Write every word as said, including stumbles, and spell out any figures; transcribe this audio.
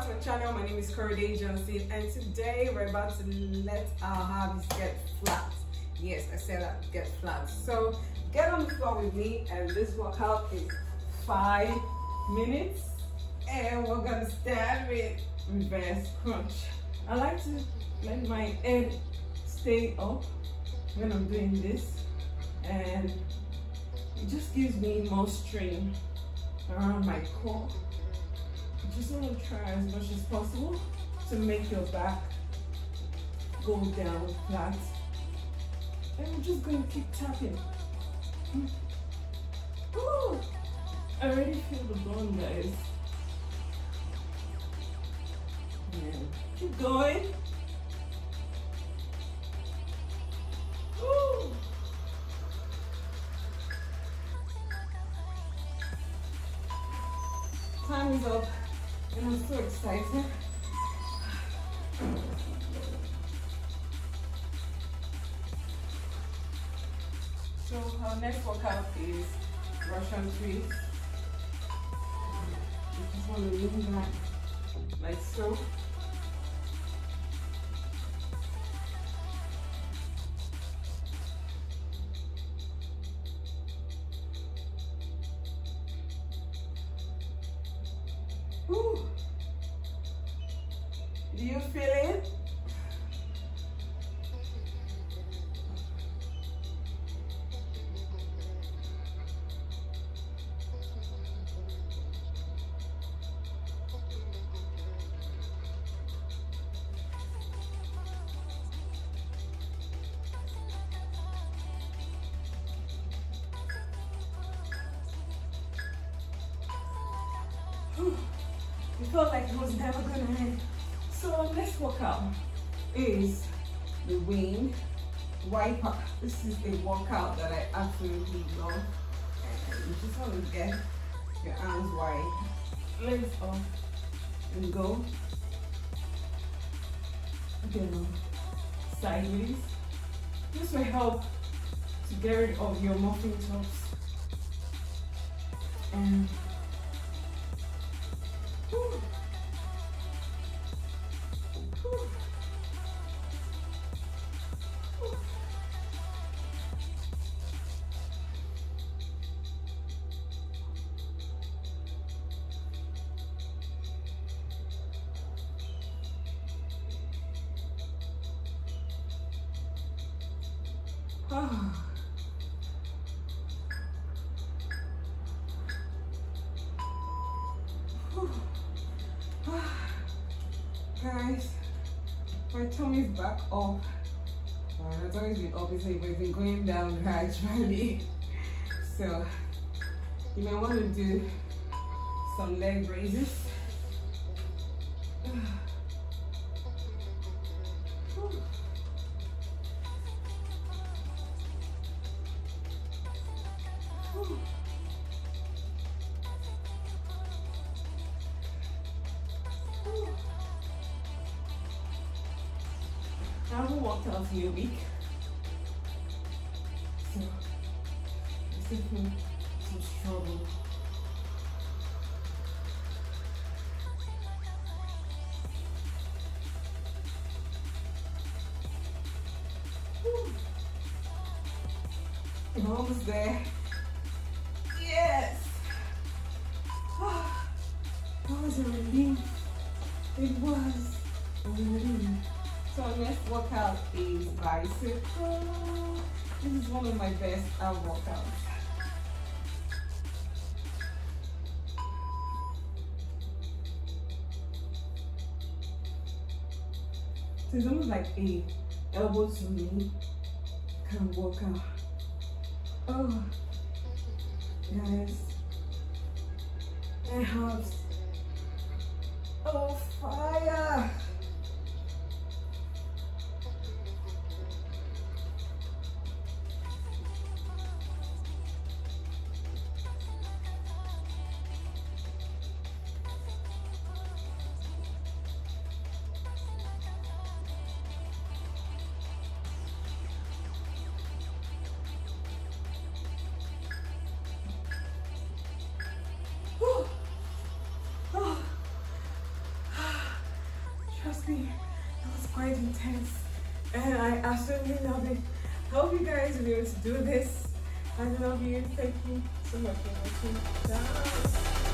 back to my channel. My name is CorieTips, and today we're about to let our habits get flat. Yes, I said that, get flat. So get on the floor with me, and this workout is five minutes, and we're gonna start with reverse crunch. I like to let my head stay up when I'm doing this, and it just gives me more strain around my core. You just want to try as much as possible to make your back go down flat. And we're just going to keep tapping. Ooh, I already feel the bone, guys. Yeah. Keep going. Ooh. Time is up, and I'm so excited. So our next workout is Russian twists. You just want to lean back like so. Whew. Do you feel it? Whew. It felt like it was never gonna end. So our next workout is the wing wiper. This is a workout that I absolutely love. And you just want to get your arms wide, legs up, and go again sideways. This will help to get rid of your muffin tops. And whew. Oh. Guys, my tummy is back up. Well, it's always been up, it's been going down gradually. So you might want to do some leg raises. I haven't walked out for a week, so it's taking some struggle. Whew. I'm almost there. Yes! Oh, that was a relief. It was a relief. So our next workout is bicep. This is one of my best ab workouts. So it's almost like a elbow to knee kind of workout. Oh, guys, my abs. Oh, fire! trust me, that was quite intense. And I absolutely love it. Hope you guys will be able to do this. I love you. Thank you so much for watching. Ciao.